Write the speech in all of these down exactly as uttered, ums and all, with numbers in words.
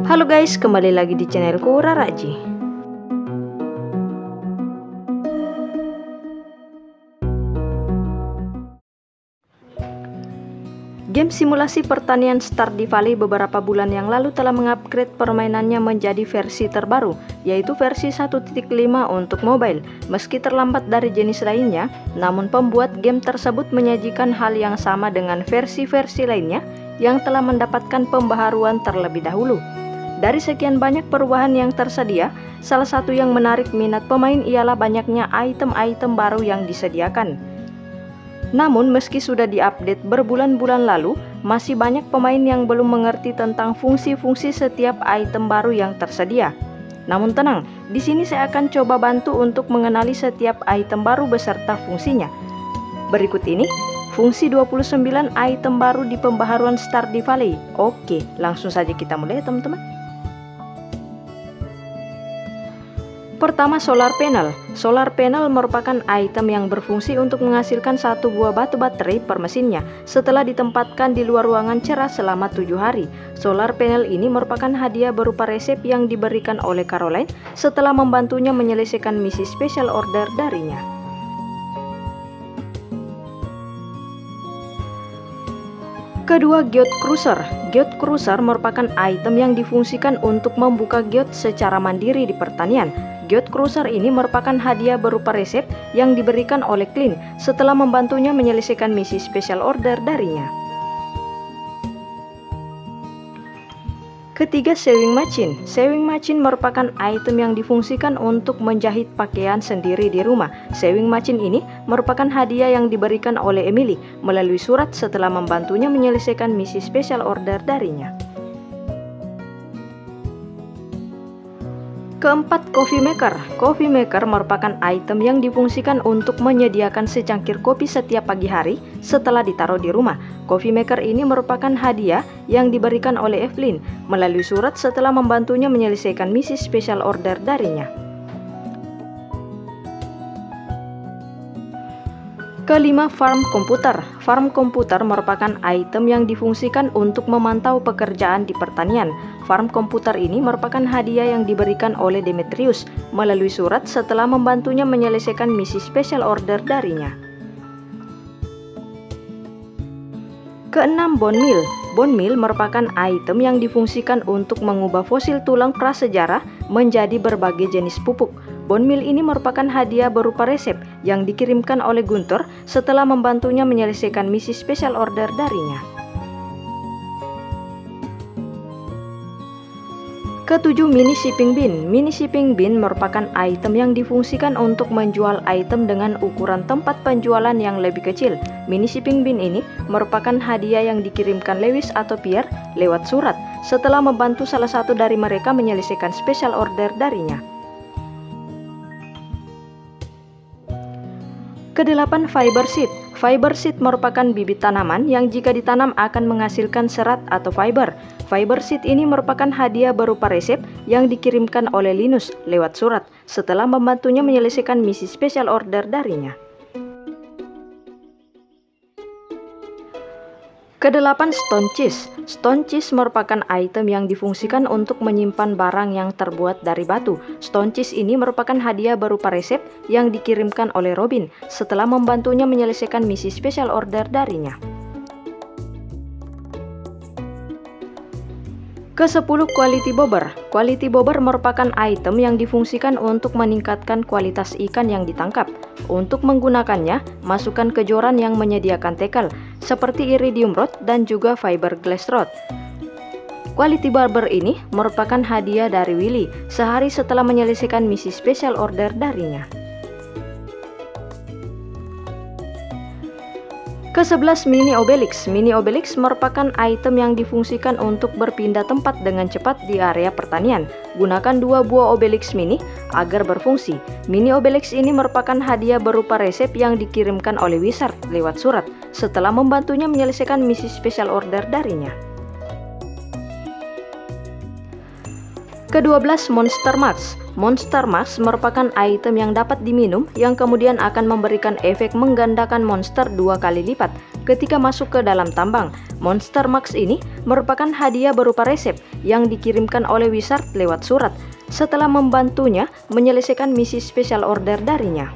Halo guys, kembali lagi di channelku Rara Ji. Game simulasi pertanian Stardew Valley beberapa bulan yang lalu telah mengupgrade permainannya menjadi versi terbaru, yaitu versi satu titik lima untuk mobile. Meski terlambat dari jenis lainnya, namun pembuat game tersebut menyajikan hal yang sama dengan versi-versi lainnya yang telah mendapatkan pembaharuan terlebih dahulu. Dari sekian banyak perubahan yang tersedia, salah satu yang menarik minat pemain ialah banyaknya item-item baru yang disediakan. Namun meski sudah diupdate berbulan-bulan lalu, masih banyak pemain yang belum mengerti tentang fungsi-fungsi setiap item baru yang tersedia. Namun tenang, di sini saya akan coba bantu untuk mengenali setiap item baru beserta fungsinya. Berikut ini fungsi dua puluh sembilan item baru di pembaharuan Stardew Valley. Oke, langsung saja kita mulai teman-teman. Pertama, solar panel. Solar panel merupakan item yang berfungsi untuk menghasilkan satu buah batu baterai per mesinnya setelah ditempatkan di luar ruangan cerah selama tujuh hari. Solar panel ini merupakan hadiah berupa resep yang diberikan oleh Caroline setelah membantunya menyelesaikan misi special order darinya. Kedua, Geode Cruiser. Geode Cruiser merupakan item yang difungsikan untuk membuka geode secara mandiri di pertanian. Geode Cruiser ini merupakan hadiah berupa resep yang diberikan oleh Clint setelah membantunya menyelesaikan misi special order darinya. Ketiga, Sewing Machine. Sewing Machine merupakan item yang difungsikan untuk menjahit pakaian sendiri di rumah. Sewing Machine ini merupakan hadiah yang diberikan oleh Emily melalui surat setelah membantunya menyelesaikan misi special order darinya. Keempat, Coffee Maker. Coffee Maker merupakan item yang difungsikan untuk menyediakan secangkir kopi setiap pagi hari setelah ditaruh di rumah. Coffee Maker ini merupakan hadiah yang diberikan oleh Evelyn melalui surat setelah membantunya menyelesaikan misi special order darinya. Kelima, Farm Komputer. Farm Komputer merupakan item yang difungsikan untuk memantau pekerjaan di pertanian. Farm Komputer ini merupakan hadiah yang diberikan oleh Demetrius melalui surat setelah membantunya menyelesaikan misi special order darinya. Keenam, Bone Meal. Bone Meal merupakan item yang difungsikan untuk mengubah fosil tulang prasejarah menjadi berbagai jenis pupuk. Bone Meal ini merupakan hadiah berupa resep yang dikirimkan oleh Guntur setelah membantunya menyelesaikan misi special order darinya. Ketujuh, Mini Shipping Bin. Mini Shipping Bin merupakan item yang difungsikan untuk menjual item dengan ukuran tempat penjualan yang lebih kecil. Mini Shipping Bin ini merupakan hadiah yang dikirimkan Lewis atau Pierre lewat surat setelah membantu salah satu dari mereka menyelesaikan special order darinya. Kedelapan, Fiber Seed. Fiber Seed merupakan bibit tanaman yang jika ditanam akan menghasilkan serat atau fiber. Fiber Seed ini merupakan hadiah berupa resep yang dikirimkan oleh Linus lewat surat setelah membantunya menyelesaikan misi special order darinya. Kedelapan, Stone Cheese. Stone Cheese merupakan item yang difungsikan untuk menyimpan barang yang terbuat dari batu. Stone Cheese ini merupakan hadiah berupa resep yang dikirimkan oleh Robin setelah membantunya menyelesaikan misi special order darinya. Kesepuluh, Quality Bobber. Quality Bobber merupakan item yang difungsikan untuk meningkatkan kualitas ikan yang ditangkap. Untuk menggunakannya, masukkan ke joran yang menyediakan tackle seperti iridium rod dan juga fiberglass rod. Quality Bobber ini merupakan hadiah dari Willy sehari setelah menyelesaikan misi special order darinya. Kesebelas, Mini Obelix. Mini Obelix merupakan item yang difungsikan untuk berpindah tempat dengan cepat di area pertanian. Gunakan dua buah Obelix mini agar berfungsi. Mini Obelix ini merupakan hadiah berupa resep yang dikirimkan oleh Wizard lewat surat setelah membantunya menyelesaikan misi special order darinya. Kedua belas, Monster Max. Monster Max merupakan item yang dapat diminum yang kemudian akan memberikan efek menggandakan monster dua kali lipat. ketika masuk ke dalam tambang. Monster Max ini merupakan hadiah berupa resep yang dikirimkan oleh Wizard lewat surat setelah membantunya menyelesaikan misi special order darinya.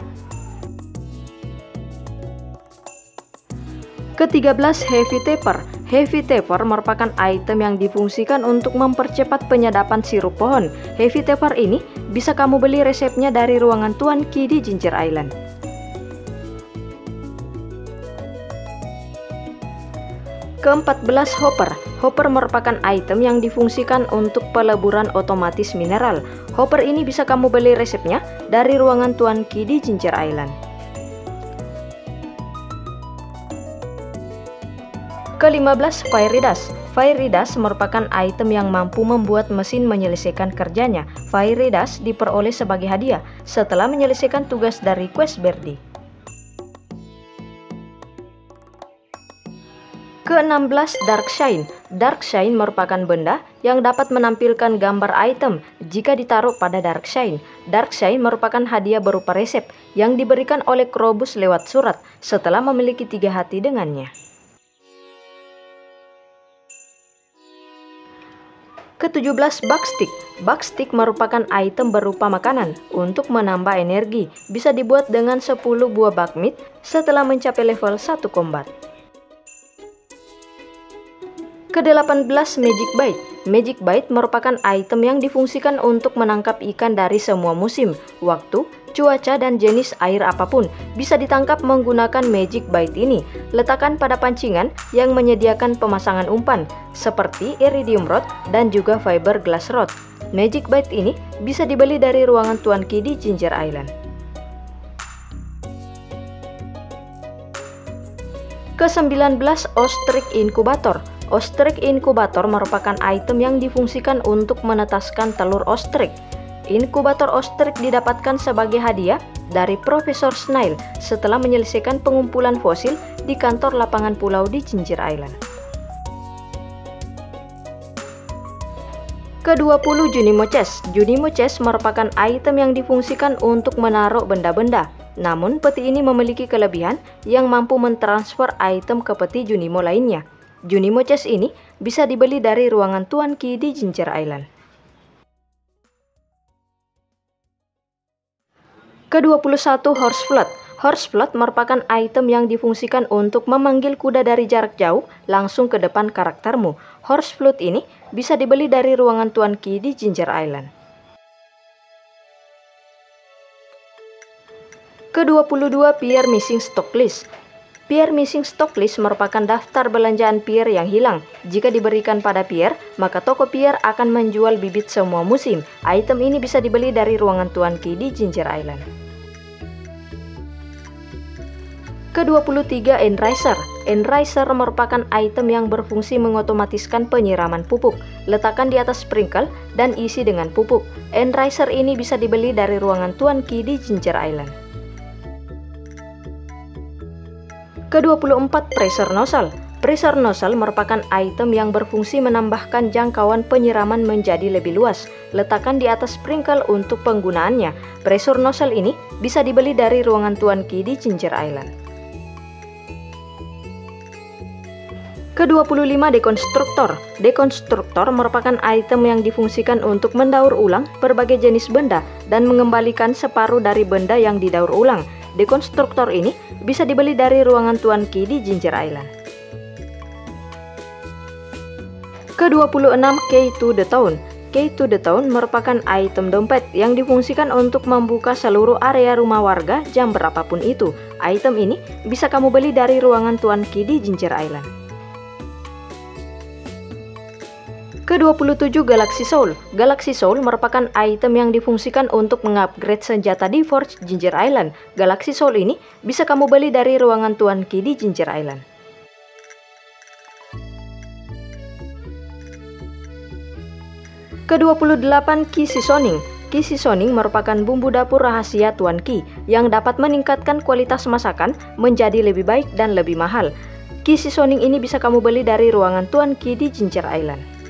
Ketiga belas, Heavy Tapper. Heavy Tapper merupakan item yang difungsikan untuk mempercepat penyadapan sirup pohon. Heavy Tapper ini bisa kamu beli resepnya dari ruangan Tuan Ki di Ginger Island. Keempat belas, Hopper. Hopper merupakan item yang difungsikan untuk peleburan otomatis mineral. Hopper ini bisa kamu beli resepnya dari ruangan Tuan Ki di Ginger Island. Kelima belas, Fiery Dust. Fiery Dust merupakan item yang mampu membuat mesin menyelesaikan kerjanya. Fiery Dust diperoleh sebagai hadiah setelah menyelesaikan tugas dari quest Birdie. Keenam belas, Dark Shine. Dark Shine merupakan benda yang dapat menampilkan gambar item jika ditaruh pada Dark Shine. Dark Shine merupakan hadiah berupa resep yang diberikan oleh Krobus lewat surat setelah memiliki tiga hati dengannya. Ketujuh belas, Bug Stick. Bug Stick merupakan item berupa makanan untuk menambah energi. Bisa dibuat dengan sepuluh buah bug meat setelah mencapai level satu combat. Kedelapan belas, Magic Bite. Magic Bite merupakan item yang difungsikan untuk menangkap ikan dari semua musim, waktu, cuaca, dan jenis air apapun. Bisa ditangkap menggunakan Magic Bite ini. Letakkan pada pancingan yang menyediakan pemasangan umpan, seperti Iridium Rod dan juga Fiberglass Rod. Magic Bite ini bisa dibeli dari ruangan Tuan Ki di Ginger Island. Kesembilan belas, Ostrich Incubator. Ostrich Incubator merupakan item yang difungsikan untuk menetaskan telur ostrich. Inkubator ostrich didapatkan sebagai hadiah dari Profesor Snail setelah menyelesaikan pengumpulan fosil di kantor lapangan pulau di Ginger Island. Kedua puluh, Junimo Chest. Junimo Chest merupakan item yang difungsikan untuk menaruh benda-benda. Namun peti ini memiliki kelebihan yang mampu mentransfer item ke peti Junimo lainnya. Junimo Chest ini bisa dibeli dari ruangan Tuan Ki di Ginger Island. Kedua puluh satu, Horse Float. Horse Float merupakan item yang difungsikan untuk memanggil kuda dari jarak jauh langsung ke depan karaktermu. Horse Float ini bisa dibeli dari ruangan Tuan Ki di Ginger Island. Kedua puluh dua, Pier Missing Stock List. Pier Missing Stock List merupakan daftar belanjaan Pier yang hilang. Jika diberikan pada Pier, maka toko Pier akan menjual bibit semua musim. Item ini bisa dibeli dari ruangan Tuan Ki di Ginger Island. Kedua puluh tiga, Enriser. Enriser merupakan item yang berfungsi mengotomatiskan penyiraman pupuk. Letakkan di atas sprinkle dan isi dengan pupuk. Enriser ini bisa dibeli dari ruangan Tuan Ki di Ginger Island. Kedua puluh empat, Pressure Nozzle. Pressure Nozzle merupakan item yang berfungsi menambahkan jangkauan penyiraman menjadi lebih luas. Letakkan di atas sprinkle untuk penggunaannya. Pressure Nozzle ini bisa dibeli dari ruangan Tuan Ki di Ginger Island. Kedua puluh lima, Deconstructor. Deconstructor merupakan item yang difungsikan untuk mendaur ulang berbagai jenis benda dan mengembalikan separuh dari benda yang didaur ulang. Dekonstruktor ini bisa dibeli dari ruangan Tuan Ki di Ginger Island. Kedua puluh enam, Key to the Town. Key to the Town merupakan item dompet yang difungsikan untuk membuka seluruh area rumah warga jam berapapun itu. Item ini bisa kamu beli dari ruangan Tuan Ki di Ginger Island. Kedua puluh tujuh, Galaxy Soul. Galaxy Soul merupakan item yang difungsikan untuk mengupgrade senjata di Forge Ginger Island. Galaxy Soul ini bisa kamu beli dari ruangan Tuan Ki di Ginger Island. Kedua puluh delapan, Key Seasoning. Key Seasoning merupakan bumbu dapur rahasia Tuan Ki yang dapat meningkatkan kualitas masakan menjadi lebih baik dan lebih mahal. Key Seasoning ini bisa kamu beli dari ruangan Tuan Ki di Ginger Island.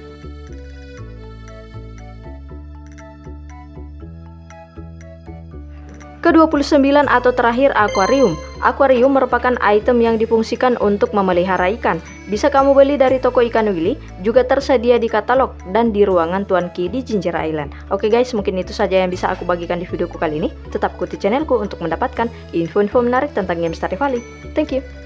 ke dua puluh sembilan atau terakhir, akuarium. Akuarium merupakan item yang difungsikan untuk memelihara ikan. Bisa kamu beli dari toko ikan Willy, juga tersedia di katalog dan di ruangan Tuan Ki di Ginger Island. Oke guys, mungkin itu saja yang bisa aku bagikan di videoku kali ini. Tetap ikuti channelku untuk mendapatkan info-info menarik tentang game Stardew Valley. Thank you.